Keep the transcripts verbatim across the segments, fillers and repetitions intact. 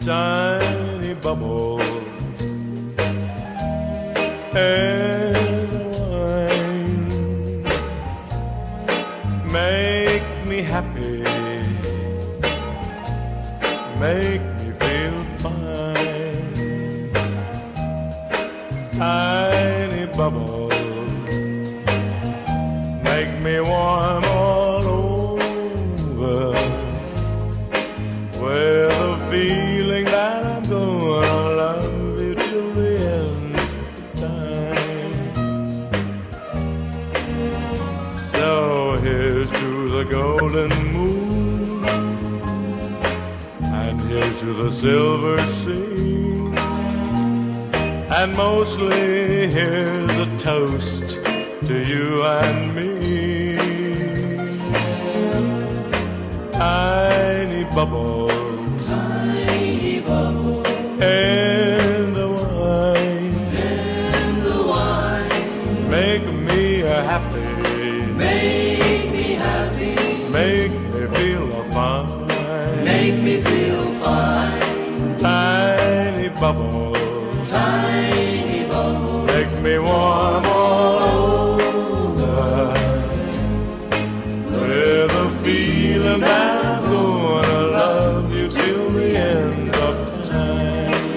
tiny bubbles and wine make me happy, make me feel fine. Tiny bubbles make me warm all over, with a feeling that I'm gonna love you till the end of time. So here's to the golden moon, and here's to the silver sea, and mostly here's a toast to you and me. Tiny bubbles, tiny bubbles, and the wine, and the wine make me happy, make me happy, make me feel fine, make me feel fine. Tiny bubbles, tiny bubbles, make me warm all over, with a feeling that I'm gonna love you till the end of time.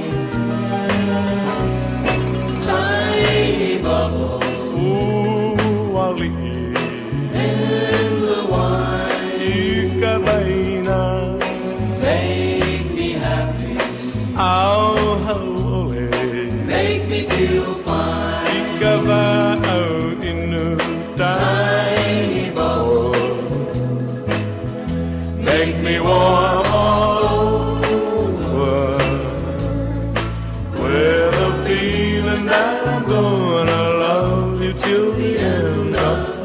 Tiny bubbles, Ooh, Ali, and the wine Ikabaina, make me happy, oh, holy, make me feel fine. Ikaba out inu Tiny bubbles, make me warm all over, with a feeling that I'm gonna love you till the end of